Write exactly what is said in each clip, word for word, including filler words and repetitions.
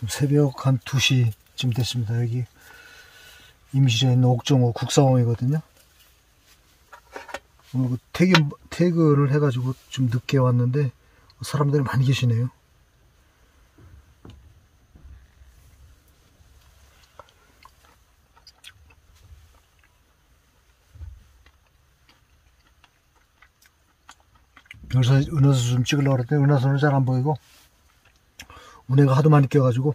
새벽 한 두 시쯤 됐습니다. 여기 임실에 있는 옥정호 국사원이거든요. 오늘 그 퇴근, 퇴근을 해가지고 좀 늦게 왔는데 사람들이 많이 계시네요. 여기서 은하수 좀 찍으려고 그랬더니 은하수는 잘 안 보이고 운해가 하도 많이 껴가지고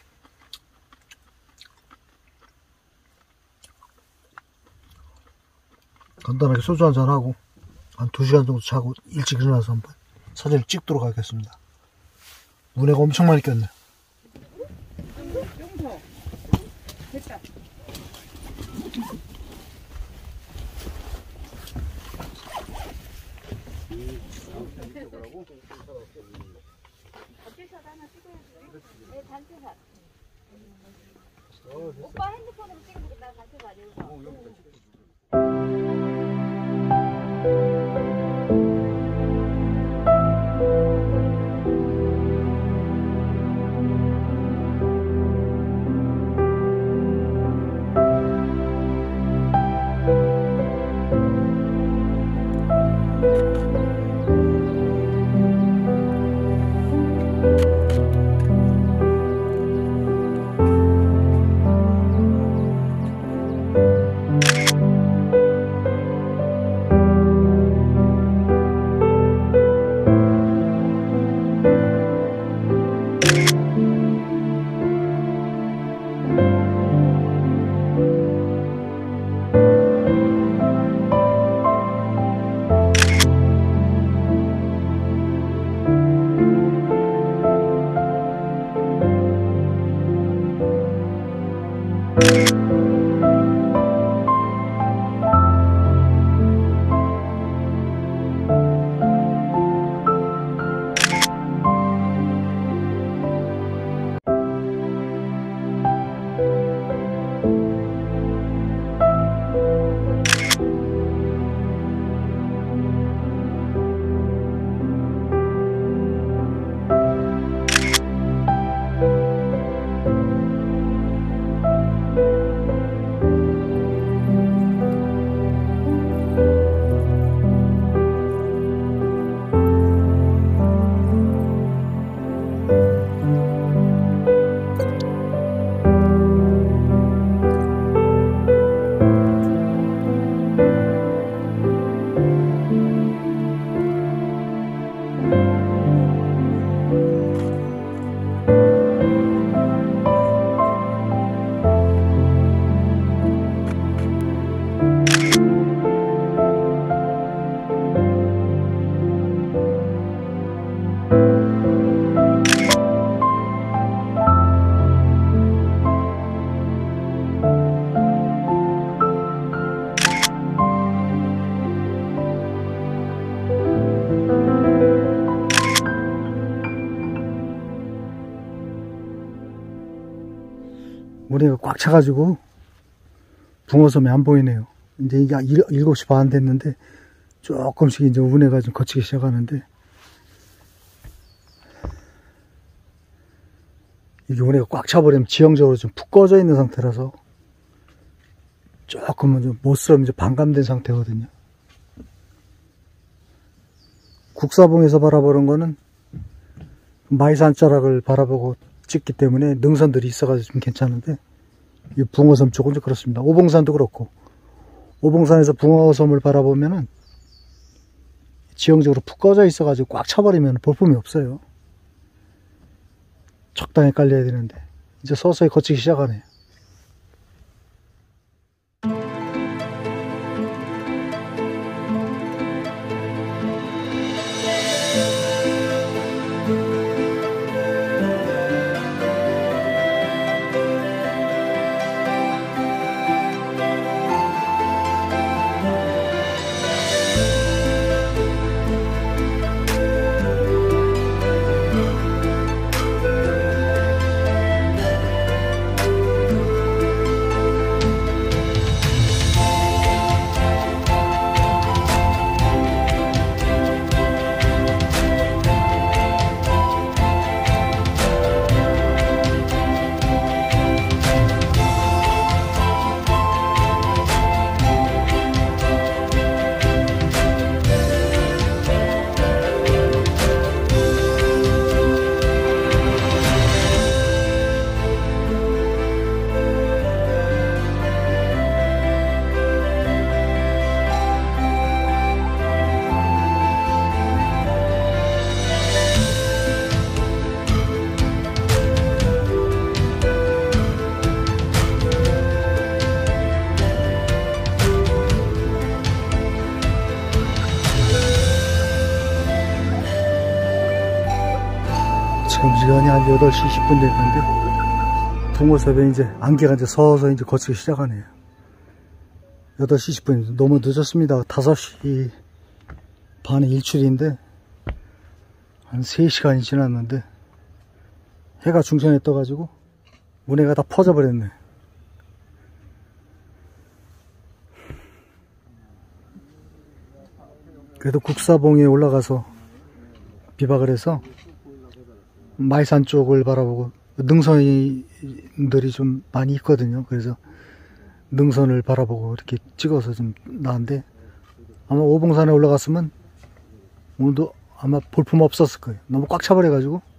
간단하게 소주 한잔하고 한 두 시간 정도 자고 일찍 일어나서 한번 사진을 찍도록 하겠습니다. 운해가 엄청 많이 꼈네. 됐다. 오빠 핸드폰으로 찍으면 나 단체가 아니고. 모래가 꽉 차가지고 붕어섬이 안 보이네요. 이제 이게 일곱 시 반 됐는데 조금씩 이제 운해가 좀 거치기 시작하는데 이게 운해가 꽉 차버리면 지형적으로 좀 푹 꺼져 있는 상태라서 조금은 좀 못스러움 이제 반감된 상태거든요. 국사봉에서 바라보는 거는 마이산자락을 바라보고 찍기 때문에 능선들이 있어가지고 좀 괜찮은데 이 붕어섬 쪽은 좀 그렇습니다. 오봉산도 그렇고 오봉산에서 붕어섬을 바라보면은 지형적으로 푹 꺼져 있어가지고 꽉 차버리면 볼품이 없어요. 적당히 깔려야 되는데 이제 서서히 거치기 시작하네요. 연이 한 여덟 시 십 분 됐는데, 붕어섭에 이제 안개가 이제 서서 이제 거치기 시작하네요. 여덟 시 십 분. 너무 늦었습니다. 다섯 시 반에 일출인데, 한 세 시간이 지났는데, 해가 중천에 떠가지고, 운해가 다 퍼져버렸네. 그래도 국사봉에 올라가서 비박을 해서 마이산 쪽을 바라보고 능선들이 좀 많이 있거든요. 그래서 능선을 바라보고 이렇게 찍어서 좀 나은데 아마 오봉산에 올라갔으면 오늘도 아마 볼품 없었을 거예요. 너무 꽉 차버려가지고